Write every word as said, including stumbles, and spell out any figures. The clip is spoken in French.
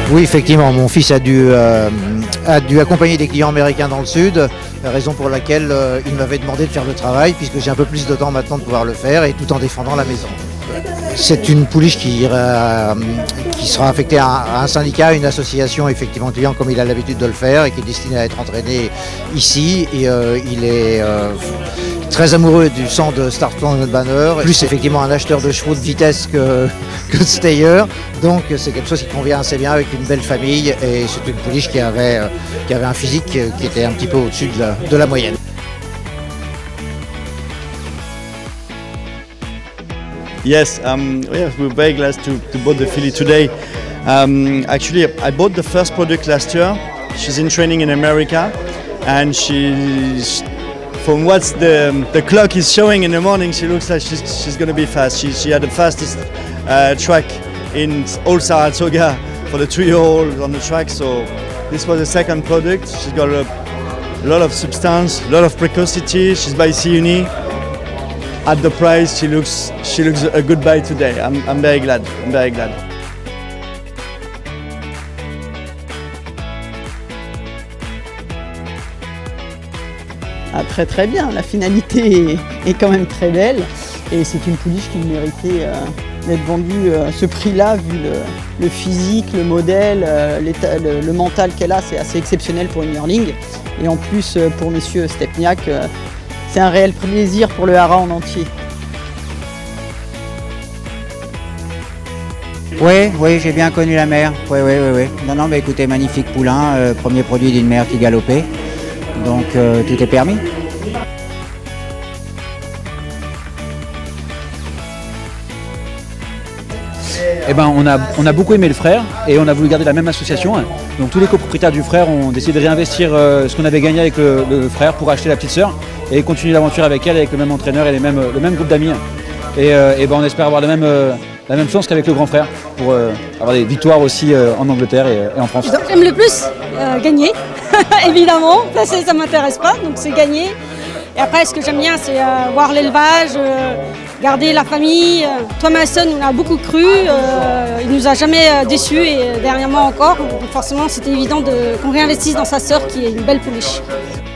Oui, effectivement, mon fils a dû, euh, a dû accompagner des clients américains dans le sud, raison pour laquelle euh, il m'avait demandé de faire le travail, puisque j'ai un peu plus de temps maintenant de pouvoir le faire, et tout en défendant la maison. C'est une pouliche qui, euh, qui sera affectée à un, à un syndicat, une association effectivement client comme il a l'habitude de le faire, et qui est destinée à être entraîné ici. Et euh, il est euh, très amoureux du sang de Startplan Banner, plus effectivement un acheteur de chevaux de vitesse que, que de stayer. Donc c'est quelque chose qui convient assez bien avec une belle famille, et c'est une pouliche qui avait, euh, qui avait un physique qui était un petit peu au-dessus de la, de la moyenne. Yes, um, yeah, we're very glad to, to bought the filly today. Um, actually, I bought the first product last year. She's in training in America, and she's, from what the, the clock is showing in the morning, she looks like she's, she's going to be fast. She, she had the fastest uh, track in all Saratoga for the two-year-old on the track, so this was the second product. She's got a, a lot of substance, a lot of precocity. She's by Siuni. At the price, she looks she looks a good buy today. I'm, I'm very glad. I'm very glad. Ah, très très bien. La finalité est, est quand même très belle, et c'est une pouliche qui méritait euh, d'être vendue à ce prix-là, vu le, le physique, le modèle, euh, le, le mental qu'elle a. C'est assez exceptionnel pour une yearling, et en plus pour Monsieur Stepniak. Euh, C'est un réel plaisir pour le haras en entier. Oui, oui, j'ai bien connu la mère. Oui, oui, oui, oui. Non, non, mais écoutez, magnifique poulain, euh, premier produit d'une mère qui galopait. Donc euh, tout est permis. Eh ben, on, a, on a beaucoup aimé le frère, et on a voulu garder la même association. Donc tous les copropriétaires du frère ont décidé de réinvestir euh, ce qu'on avait gagné avec le, le frère pour acheter la petite sœur et continuer l'aventure avec elle, avec le même entraîneur et les mêmes, le même groupe d'amis. Et, euh, et ben, on espère avoir la même, euh, la même chance qu'avec le grand frère pour euh, avoir des victoires aussi euh, en Angleterre et, et en France. J'aime le plus euh, gagner, évidemment, ça ne m'intéresse pas, donc c'est gagner. Et après, ce que j'aime bien, c'est euh, voir l'élevage, euh, garder la famille. Thomason, on a beaucoup cru, euh, il nous a jamais euh, déçus, et euh, dernièrement encore. Donc forcément, c'était évident qu'on réinvestisse dans sa sœur qui est une belle pouliche.